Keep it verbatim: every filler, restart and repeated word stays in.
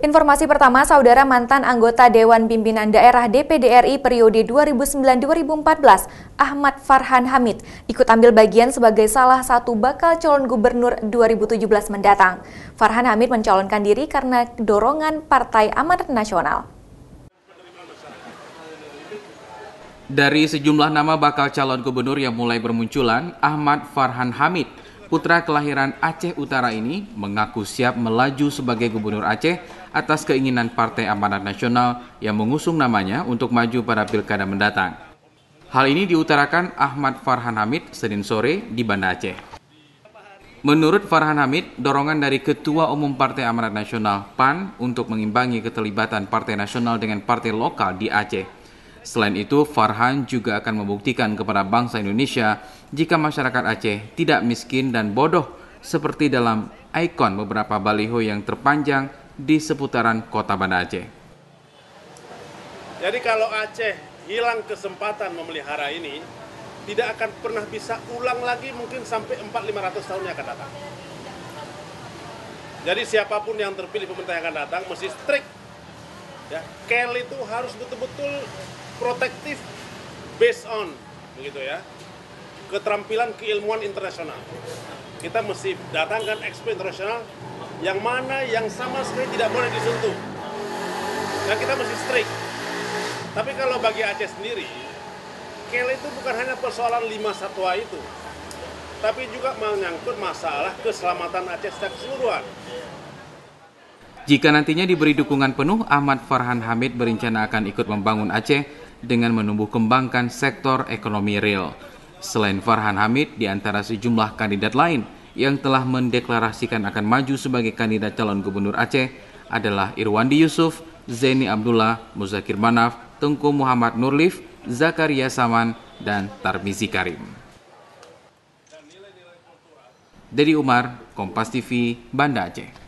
Informasi pertama, saudara mantan anggota Dewan Pimpinan Daerah D P D R I periode dua ribu sembilan sampai dua ribu empat belas, Ahmad Farhan Hamid, ikut ambil bagian sebagai salah satu bakal calon gubernur dua ribu tujuh belas mendatang. Farhan Hamid mencalonkan diri karena dorongan Partai Amanat Nasional. Dari sejumlah nama bakal calon gubernur yang mulai bermunculan, Ahmad Farhan Hamid, putra kelahiran Aceh Utara ini, mengaku siap melaju sebagai gubernur Aceh atas keinginan Partai Amanat Nasional yang mengusung namanya untuk maju pada pilkada mendatang. Hal ini diutarakan Ahmad Farhan Hamid Senin sore di Banda Aceh. Menurut Farhan Hamid, dorongan dari Ketua Umum Partai Amanat Nasional P A N untuk mengimbangi keterlibatan Partai Nasional dengan partai lokal di Aceh. Selain itu, Farhan juga akan membuktikan kepada bangsa Indonesia jika masyarakat Aceh tidak miskin dan bodoh seperti dalam ikon beberapa baliho yang terpanjang di seputaran kota Banda Aceh. Jadi kalau Aceh hilang kesempatan memelihara ini, tidak akan pernah bisa ulang lagi mungkin sampai empat sampai lima ratus tahun yang akan datang. Jadi siapapun yang terpilih pemerintah yang akan datang mesti strict. Ya, K E L itu harus betul-betul protektif based on begitu ya. Keterampilan keilmuan internasional. Kita mesti datangkan expert internasional yang mana yang sama sekali tidak boleh disentuh. Dan kita mesti strict. Tapi kalau bagi Aceh sendiri, K E L itu bukan hanya persoalan lima satwa itu, tapi juga menyangkut masalah keselamatan Aceh secara keseluruhan. Jika nantinya diberi dukungan penuh, Ahmad Farhan Hamid berencana akan ikut membangun Aceh dengan menumbuh kembangkan sektor ekonomi real. Selain Farhan Hamid, di antara sejumlah kandidat lain yang telah mendeklarasikan akan maju sebagai kandidat calon gubernur Aceh adalah Irwandi Yusuf, Zaini Abdullah, Muzakir Manaf, Tengku Muhammad Nurlif, Zakaria Saman, dan Tarmizi Karim. Dedi Umar, Kompas T V, Banda Aceh.